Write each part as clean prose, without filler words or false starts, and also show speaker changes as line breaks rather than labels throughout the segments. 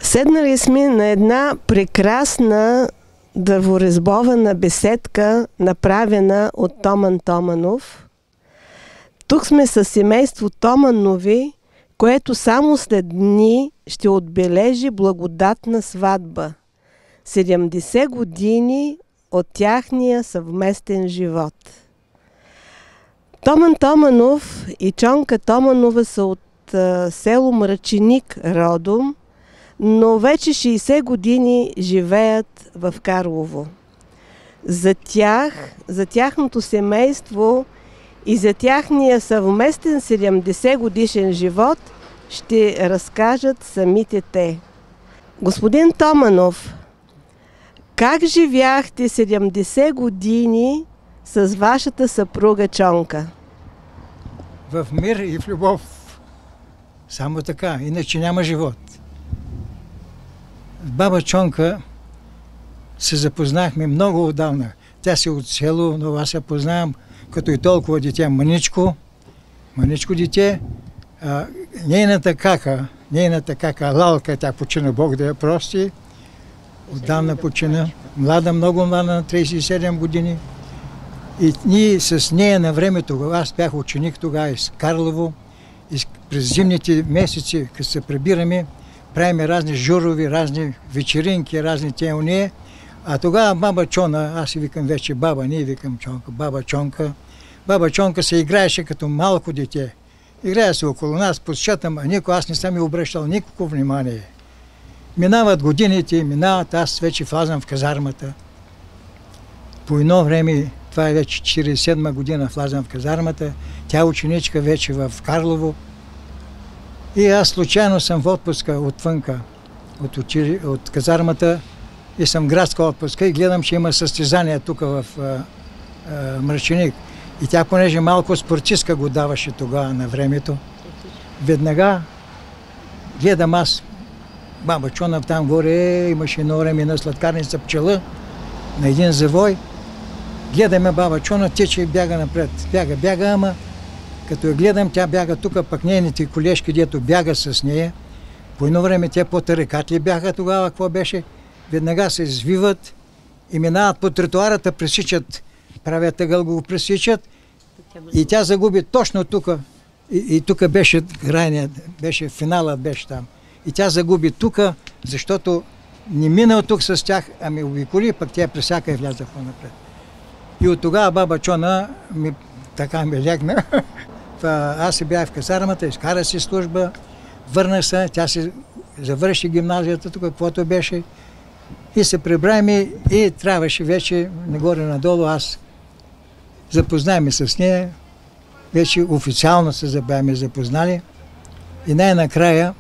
Седнали сме на една прекрасна дърворезбована беседка, направена от Томан Томанов. Тук сме с семейство Томанови, което само след дни ще отбележи благодатна сватба. 70 години от тяхния съвместен живот. Томан Томанов и Чонка Томанова са от село Мраченик родом, но вече 60 години живеят в Карлово. За тяхното семейство и за тяхния съвместен 70 годишен живот ще разкажат самите те. Господин Томанов, как живяхте 70 години с вашата съпруга Чонка?
В мир и в любов. Само така, иначе няма живот. С баба Чонка се запознахме много отдавна. Тя си от село, но аз я познавам като и толкова дете. Маничко дете. Нейната кака, Лалка, тя почина, Бог да я прости. Отдавна почина. Много млада, на 37 години. И ние с нея на времето, аз бях ученик тогава из Карлово, и през зимните месеци, като се прибираме, правиме разни журови, разни вечеринки, разни теония. А тогава баба Чона, аз си викам вече баба, ние викам Чонка, баба Чонка. Баба Чонка се играеше като малко дете. Играе се около нас, подсчетам, а никой, аз не съм и обръщал никакво внимание. Минават годините, аз вече влазам в казармата. По едно време, това е вече 47 година, влазам в казармата, тя ученичка вече в Карлово. И аз случайно съм в отпуска отвънка, от казармата, и съм градска отпуска и гледам, че има състезание тук в Мраченик. И тя, понеже малко спортистка го даваше тогава на времето, веднага гледам аз, баба Чона там горе, имаше едно време на сладкарница пчела, на един завой. Гледаме баба Чона, тече и бяга напред. Бяга, ама като я гледам, тя бяга тук, пък нейните колежки, дето бяга с нея. По едно време те по-тарекатли бяха тогава, какво беше? Веднага се извиват и минават по тротуарата, пресичат, правят ъгъл, го пресичат и тя загуби точно тук. И тук беше крайният, финалът беше там. И тя загуби тук, защото не минал тук с тях, ами обиколи, пък тя пресяка и вляза по-напред. И от тогава баба Чона ми легна. Аз си бях в казармата, изкара си служба, върнах се, тя си завърши гимназията тук, каквото беше. И се прибрахме и трябваше вече нагоре-надолу, аз запознахме с нея, вече официално се бяхме запознали и най-накрая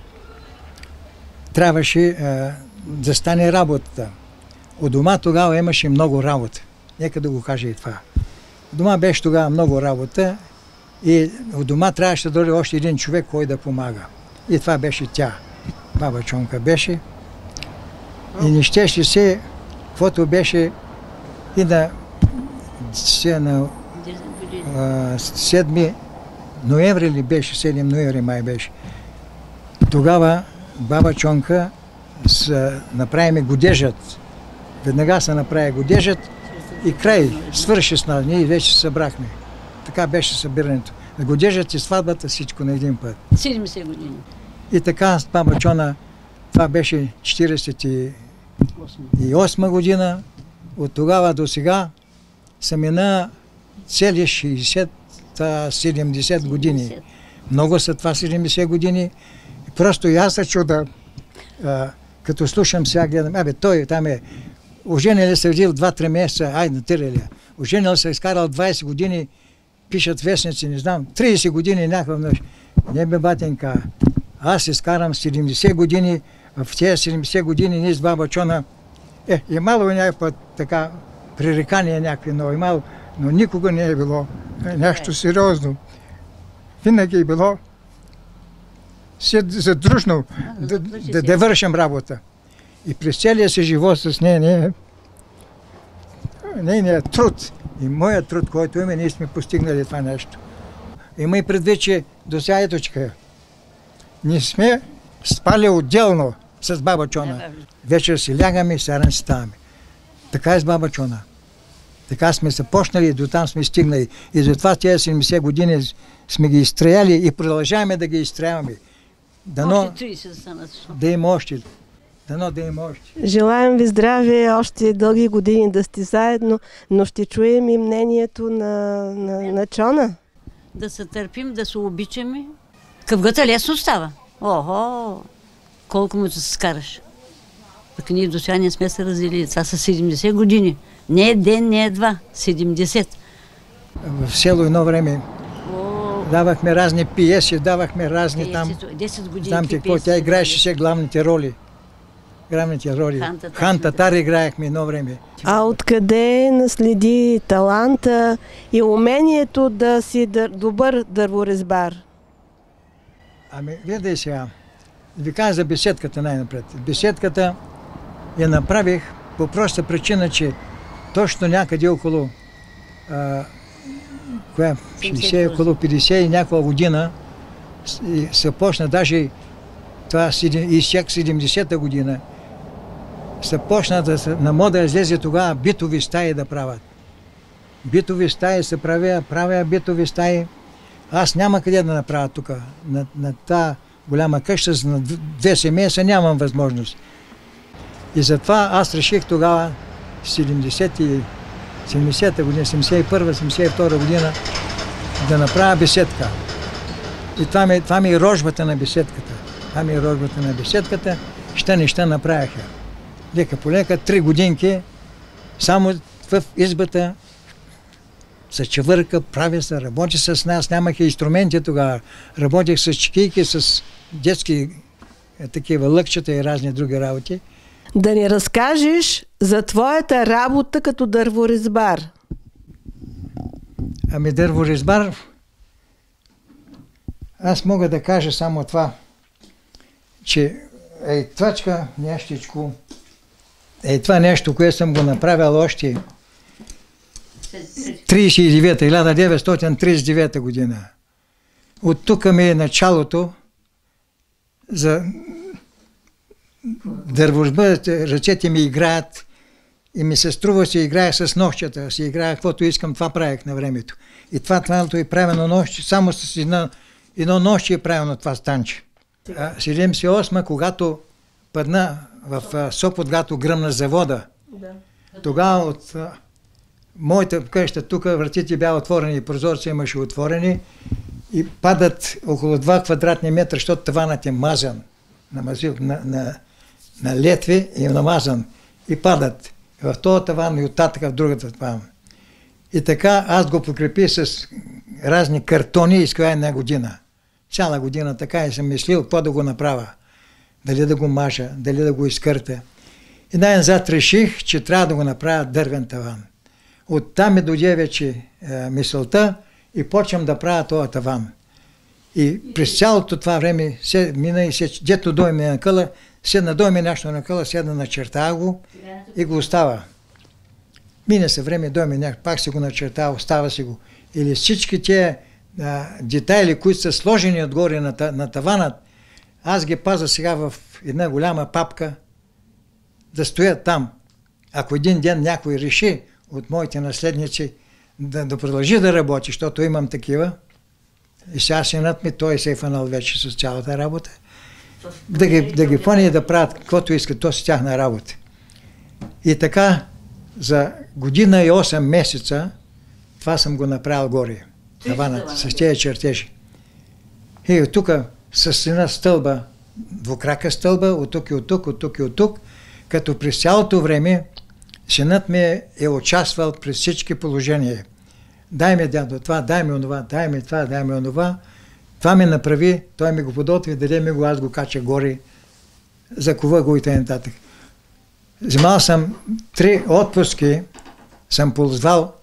трябваше да стане работата. У дома тогава имаше много работа. Нека да го кажа и това. У дома беше тогава много работа и у дома трябваше да дойде още един човек, който да помага. И това беше тя. Баба Чонка беше. И не щеше се, каквото беше и на 7 ноември ли беше, 7 ноември май беше. Тогава баба Чонка направиме годежът. Веднага се направи годежът и край, свърши с нас, ние вече се събрахме. Така беше събирането. Годежът и сватбата, всичко на един път.
70 години.
И така с баба Чона, това беше 48 година. От тогава до сега са мина цели 60-70 години. Много са това 70 години. Просто и аз се чуда, като слушам сега, гледам, той там е, оженил се родил 2-3 месеца, натирали. Оженил се, изкарал 20 години, пишат вестници, не знам, 30 години някакъв. Не бе, батенка, аз изкарам 70 години, в тези 70 години ние с баба Чона, имало някаква така пререкание някакви, но никога не е било нещо сериозно. Винаги е било задружно да вършим работа. И през целия си живот с нейният труд и моят труд, който имаме, ние сме постигнали това нещо. Има и предвид, че до сега еточка не сме спали отделно. с баба Чона. Вечер си лягаме и саран си ставаме. Така е с баба Чона. Така сме се почнали и до там сме стигнали. И затова тези 70 години сме ги изстреляли и продължаваме да ги изстреляваме. Дано да има още. Дано да има още.
Желаем ви здраве, още дълги години да сте заедно, но ще чуем и мнението на Чона.
Да се търпим, да се обичаме. Къвгата лесно става. Охо, колко му се скараш. Пък ние до сега не сме се разделили. Това са 70 години. Не е ден, не е два. 70.
В село едно време давахме разни пиеси, давахме разни там.
10 години.
Знам ти какво, тя играеше все главните роли. Хан Татар играехме едно време.
А откъде наследи таланта и умението да си добър дърворезбар?
Ами, гледай сега. Ви кажа за беседката най-напред. Беседката я направих по проста причина, че точно някъде около 60, около 50 и някаква година се почна, даже това изчак 70-та година, се почна на мода излезе тогава битови стаи да правят. Битови стаи се правя битови стаи. Аз няма къде да направя тук. На тази голяма къща на 2 семейства нямам възможност. И затова аз реших тогава 70-та година, 71-72 година да направя беседка. И това ми е рожбата на беседката. Това ми е рожбата на беседката. Ще неща направиха. Лека по лека, 3 годинки, само в избата се чевърка, прави се, работи с нас, нямаха инструменти тогава. Работих с чекийки, с детски такива лъкчета и разни други работи.
Да ни разкажеш за твоята работа като дърворезбар.
Ами дърворезбар, аз мога да кажа само това, че твачка нещичко, това нещо, което съм го направил още 1939 година. От тук ми е началото за дърворезбар, ръцете ми играят и ми се струва, си играя с нощчета, си играя каквото искам, това правих на времето. И това е правено нощче, само с едно нощче е правено това станче. 78, когато падна в Сопот, когато гръмна завода, тогава от моята къща, тук вратите бяха отворени, прозорци имаше отворени и падат около 2 квадратни метра, защото таванът е мазан на летви и намазан и падат в този таван и оттатък в другата таван. И така аз го покрепи с разни картони и с една година. Цяла година така и съм мислил какво да го направя. Дали да го мажа, дали да го изкърпя. И най-назад реших, че трябва да го направя дървен таван. Оттам ми дойде вече мисълта и почвам да правя този таван. И през цялото това време мина и дето дойме на къла, дойме нещо на къла, седна начертава го и го остава. Мине се време, дойме някак, пак си го начертава, остава си го. Или всички тези детайли, които са сложени отгоре на таванът, аз ги пазя сега в една голяма папка да стоят там. Ако един ден някой реши от моите наследници да продължи да работи, защото имам такива, и сега синът ми, той се е фанал вече с цялата работа, да ги фани и да правят каквото искат, то с тяхна работа. И така, за година и 8 месеца, това съм го направил горе, таванът, с тези чертежи. И от тук, с една стълба, двукрака стълба, от тук и от тук, от тук и от тук, като през цялото време синът ми е участвал през всички положения. Дай ми, дядо, това, дай ми онова, дай ми това, дай ми онова. Това ми направи, той ми го подготви, даде ми го, аз го кача горе, закува го и т.н. Взимал съм 3 отпуски, съм ползвал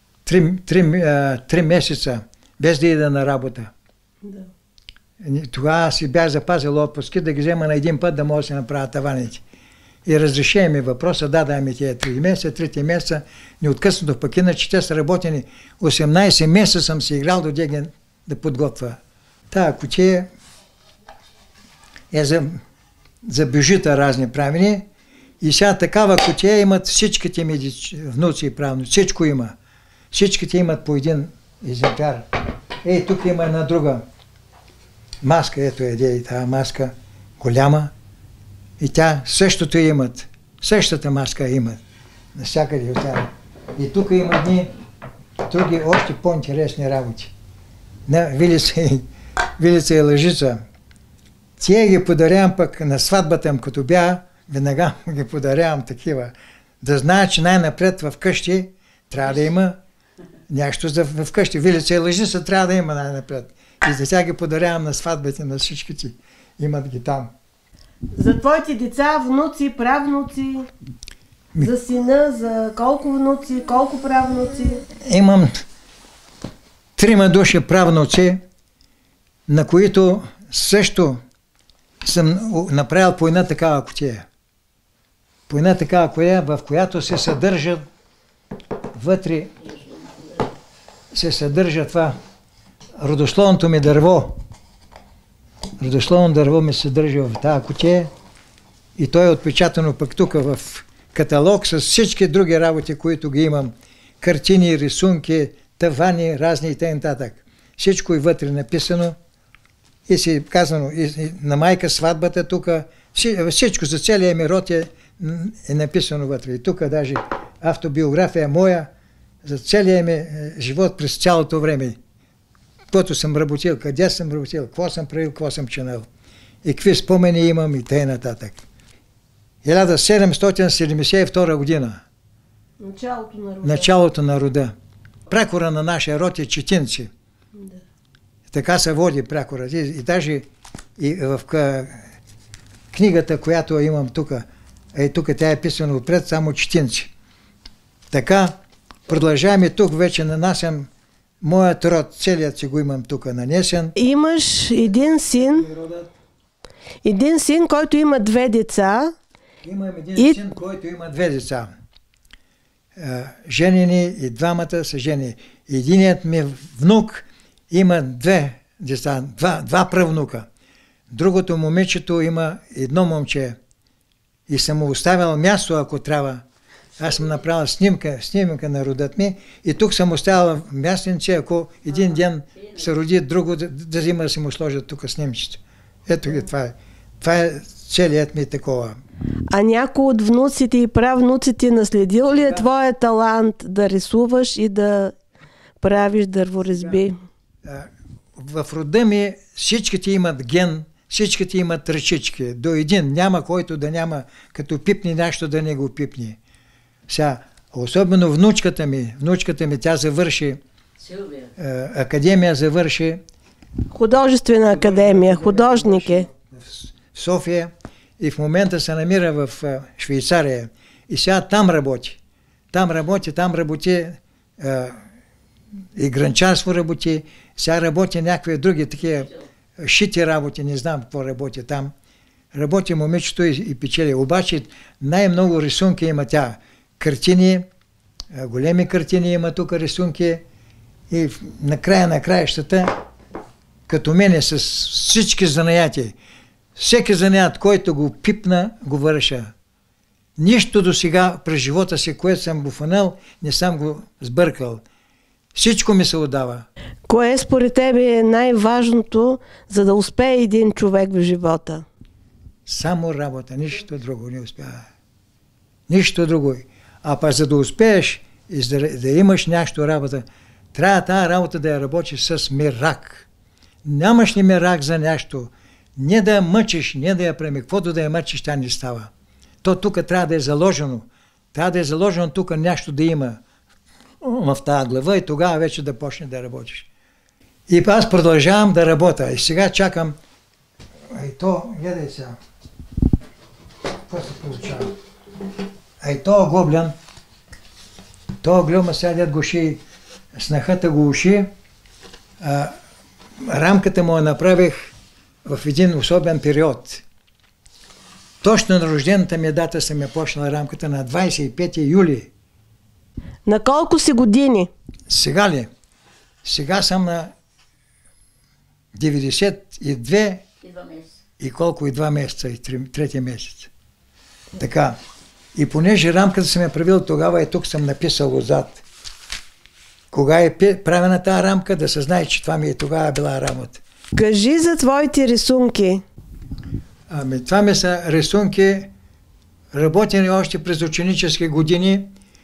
3 месеца, без да ида на работа. Да. Тогава си бях запазил отпуски, да ги взема на един път, да мога да се направя таваните. И разрешение ми въпроса, дай ми тия 3 месеца, 3 месеца, неоткъснато пък иначе те са работени 18 месеца съм си играл до Деген да подготвя. Тая кутия е за за бюджета разни правени. И сега такава кутия имат всичките ми внуци и правнуци. Всичко има. Всичките имат по един екземпляр. Ей, тук има една друга маска. Ето и тази маска. Голяма. И тя същото имат. Същата маска имат. Навсякъде от тях. И тук има едни други още по-интересни работи. На Вилица и Лъжица. Тие ги подарявам пък на сватбата им, като бях, веднага ги подарявам такива. Да знаят, че най-напред в къщи трябва да има нещо в къщи. Вилица и Лъжица трябва да има най-напред. И за тях ги подарявам на сватбите на всичките. Имат ги там.
За твоите деца, внуци, правнуци, за сина, за колко внуци, колко правнуци?
Имам 3 души правнуци, на които също съм направил по една такава кутия. По една такава кутия, в която се съдържа вътре това родословното ми дърво. Родословно дърво ми се съдържа в тази кутия и то е отпечатано пък тук в каталог с всички други работи, които ги имам. Картини, рисунки, тавани, разни и т.н. Всичко е вътре написано и си казано и на майка сватбата тук, всичко за целия ми род е написано вътре. И тук даже автобиография моя за целия ми живот през цялото време. Каквото съм работил, къде съм работил, какво съм правил, какво съм чинал. И какви спомени имам и т.н. 1772 година. Началото на рода. Прякора на нашия род е Четинци. Да. Така се води прякора. И даже и в книгата, която имам тук, тук тя е писана отпред само Четинци. Така продължаваме тук, вече нанасям моят род, целият си го имам тук нанесен.
Имаш един син, който има 2 деца.
Имам един син, който има 2 деца. Женени и двамата са жени. Единият ми внук има 2 деца, 2 правнука. Другото момичето има 1 момче. И съм му оставил място, ако трябва. Аз съм направил снимка на родът ми и тук съм оставил мястенце, ако един ден се роди друго, да взима да си му сложат тук снимчето. Ето ги, това е. Това е целият ми такова.
А някой от внуците и правнуците наследил ли е твоя талант да рисуваш и да правиш дърворезби?
В рода ми всичките имат ген, всичките имат ръчички. До един няма, който да няма, като пипни нещо да не го пипни. Сега, особено внучката ми, тя завърши академия, завърши
художествена академия, художник е.
В София и в момента се намира в Швейцария. И сега там работи. Там работи и гранчарство работи, сега работи някакви други такива шити работи, не знам какво работи там. Работи момичето и печели. Обаче най-много рисунки има тя. Картини, големи картини има тук рисунки и накрая на краищата, като мене с всички занаяти. Всеки занаят, който го пипна, го върша. Нищо до сега през живота си, което съм го фанал, не съм го сбъркал. Всичко ми се отдава.
Кое според тебе е най-важното, за да успее един човек в живота?
Само работа, нищо друго не успява. Нищо друго. А па за да успееш и да имаш нещо работа, трябва тази работа да я работиш с мирак. Нямаш ли мирак за нещо, не да я мъчиш, не да я преми, каквото да я мъчиш, тя не става. То тук трябва да е заложено. Трябва да е заложено тук нещо да има в тази глава и тогава вече да почне да работиш. И аз продължавам да работя. И сега чакам. Ай то, гледай сега. Какво се получава? Ай то гоблен. То глюма сега дед го ши, снахата го уши. Рамката му я направих в един особен период. Точно на рождената ми дата съм я почнала рамката на 25 юли.
На колко си години?
Сега ли? Сега съм на 92 и колко и 2 месеца, и трети месец. Така. И понеже рамката съм я правил тогава, и тук съм написал отзад. Кога е правена тази рамка, да се знае, че това ми е тогава била работа.
Кажи за твоите рисунки.
Ами, това ми са рисунки, работени още през ученически години,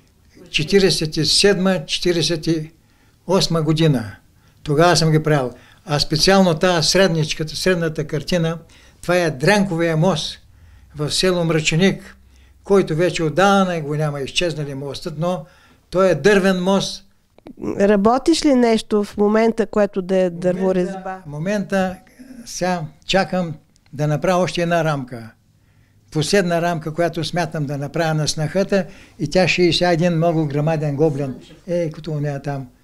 47-48 година. Тогава съм ги правил. А специално тази средната картина, това е Дрянковия мост в село Мраченик, който вече отдавна го няма, изчезнали мостът, но той е дървен мост.
Работиш ли нещо в момента, което да е дърворезба?
В момента сега чакам да направя още една рамка. Последна рамка, която смятам да направя на снахата, и тя ще е един много грамаден гоблен. Като у нея там.